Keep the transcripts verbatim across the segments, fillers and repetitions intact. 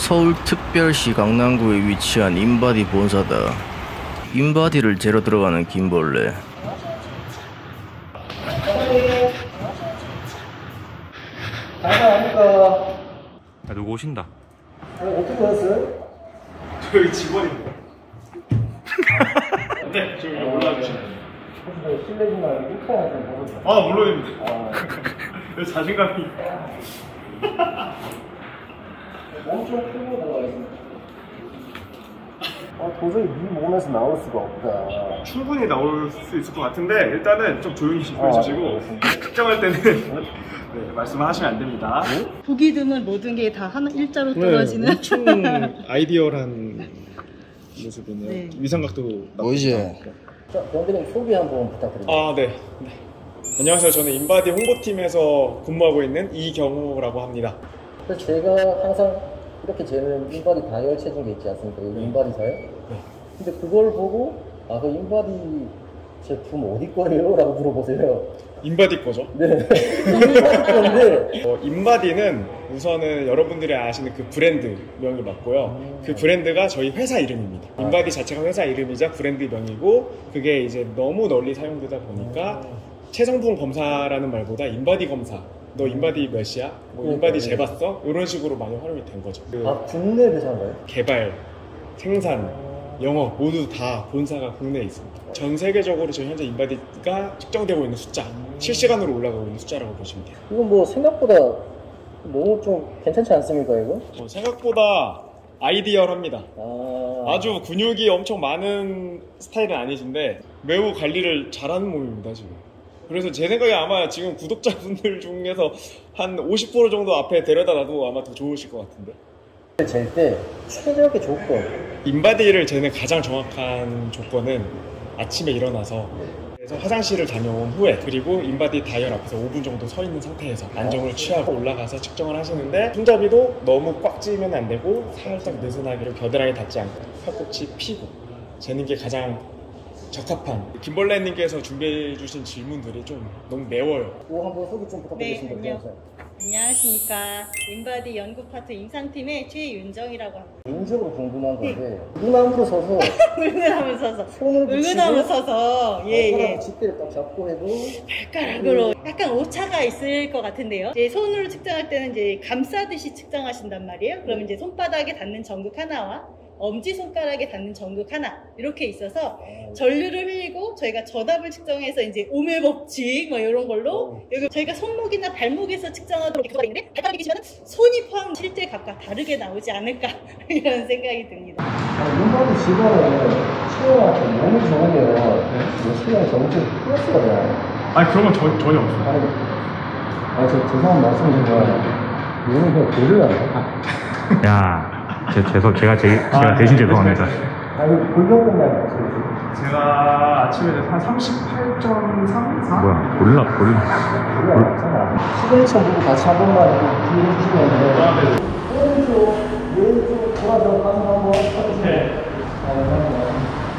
서울특별시 강남구에 위치한 인바디 본사다. 인바디를 재러 들어가는 김벌레. 안녕하십니까. 야, 누구 오신다. 아니, 어떻게 왔어요? 저희 직원입니다. 네, 지금 여기 올라주시면 돼요. 혹시 실례지만 유튜브나 좀 보세요. 아, 물론입니다. 아, 자신감이. 엄청 크고 들어가겠습니다. 아, 도저히 네 몸에서 나올 수가 없다. 충분히 나올 수 있을 것 같은데 일단은 좀 조용히 아, 해주시고 측정할 때는 네, 말씀하시면 안 됩니다. 보기 드문 모든 게 다 하나 일자로 떨어지는. 네, 엄청 아이디어한 모습이네요. 네. 위상각도 보이지? 자, 병대님 소개 한번 부탁드립니다. 아, 네. 네. 안녕하세요. 저는 인바디 홍보팀에서 근무하고 있는 이경호라고 합니다. 그래서 제가 항상 이렇게 재는 인바디 다이얼 체중 게 있지 않습니까? 여기 인바디 사요? 네. 근데 그걸 보고 아, 그 인바디 제품 어디 거예요? 라고 물어보세요. 인바디 거죠? 네. 인바디 건데 어, 인바디는 우선은 여러분들이 아시는 그 브랜드 명이 맞고요. 음. 그 브랜드가 저희 회사 이름입니다. 아. 인바디 자체가 회사 이름이자 브랜드 명이고 그게 이제 너무 널리 사용되다 보니까 음. 체성분 검사라는 말보다 인바디 검사, 너 인바디 몇이야? 뭐 네, 인바디 네. 재봤어? 이런 식으로 많이 활용이 된 거죠. 그 아, 국내 회사인가요? 개발, 생산, 영업 모두 다 본사가 국내에 있습니다. 전 세계적으로 저희 현재 인바디가 측정되고 있는 숫자, 실시간으로 올라가고 있는 숫자라고 보시면 돼요. 이건 뭐 생각보다 너무 좀 괜찮지 않습니까, 이거? 어, 생각보다 아이디어합니다. 아, 아주 근육이 엄청 많은 스타일은 아니신데 매우 관리를 잘하는 몸입니다 지금. 그래서 제 생각에 아마 지금 구독자분들 중에서 한 오십 퍼센트 정도 앞에 데려다 놔도 아마 더 좋으실 것 같은데. 잴 때 최적의 조건. 인바디를 재는 가장 정확한 조건은 아침에 일어나서 그래서 화장실을 다녀온 후에 그리고 인바디 다이얼 앞에서 오 분 정도 서 있는 상태에서 안정을 취하고 올라가서 측정을 하시는데 손잡이도 너무 꽉 찌면 안 되고 살짝 느슨하게 겨드랑이 닿지 않고 팔꿈치 피고 재는 게 가장 적합한. 김벌레님께서 준비해 주신 질문들이 좀 너무 매워요. 이거 한번 소개 좀 부탁드리겠습니다. 네, 안녕. 안녕하십니까. 인바디 연구 파트 임상팀의 최윤정이라고 합니다. 개인적으로 궁금한 건데 눈앞으로 서서 울근하면 서서 손을 붙이고 울근하면 서서 예예 발가락 싯대를 딱 잡고 해도 발가락으로 약간 오차가 있을 것 같은데요. 이제 손으로 측정할 때는 이제 감싸듯이 측정하신단 말이에요. 그러면 이제 손바닥에 닿는 전극 하나와 엄지손가락에 닿는 전극 하나 이렇게 있어서 전류를 흘리고 저희가 전압을 측정해서 이제 오밀 법칙 뭐 이런 걸로 여기 저희가 손목이나 발목에서 측정하도록 이렇게 있는데 발가락이 계시면 손이 포함 실제 각각 다르게 나오지 않을까 이런 생각이 듭니다. 눈바디 직원은 체형한테 너무 좋으면 뭐 체형 점점 플러스가 돼요. 아니 그런 건 전, 전혀 없어요. 아니, 아니 저 죄송한 말씀이지만 얘는 그냥 돌을 안 해. 야, 제, 죄송, 제가 제, 제가 대신 죄송합니다. 아니 골반 끝나요. 제가 아침에 한 삼십팔 점 삼, 사? 뭐야, 골라, 골라. 돌이 안 맞잖아. 시그니처 보고 같이 한 번만 기회해주시면 오른쪽 왼쪽 돌아서 가슴 한번 쳐주세요. 네. 감사합니다.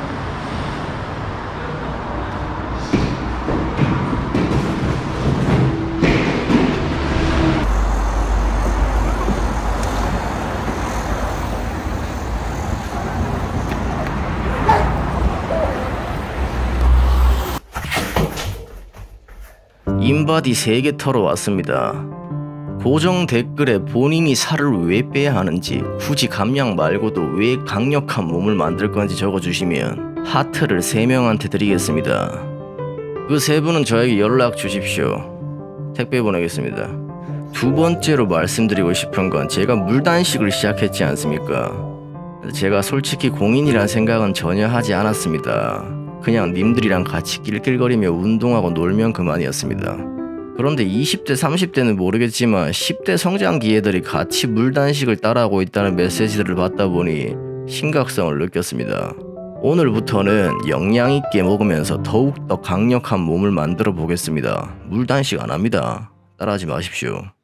인바디 세 개 털어 왔습니다. 고정 댓글에 본인이 살을 왜 빼야 하는지, 굳이 감량 말고도 왜 강력한 몸을 만들 건지 적어주시면 하트를 세 명한테 드리겠습니다. 그 세 분은 저에게 연락 주십시오. 택배 보내겠습니다. 두 번째로 말씀드리고 싶은 건 제가 물단식을 시작했지 않습니까? 제가 솔직히 공인이란 생각은 전혀 하지 않았습니다. 그냥 님들이랑 같이 낄낄거리며 운동하고 놀면 그만이었습니다. 그런데 이십 대 삼십 대는 모르겠지만 십 대 성장기 애들이 같이 물단식을 따라하고 있다는 메시지들을 받다 보니 심각성을 느꼈습니다. 오늘부터는 영양 있게 먹으면서 더욱더 강력한 몸을 만들어 보겠습니다. 물단식 안 합니다. 따라하지 마십시오.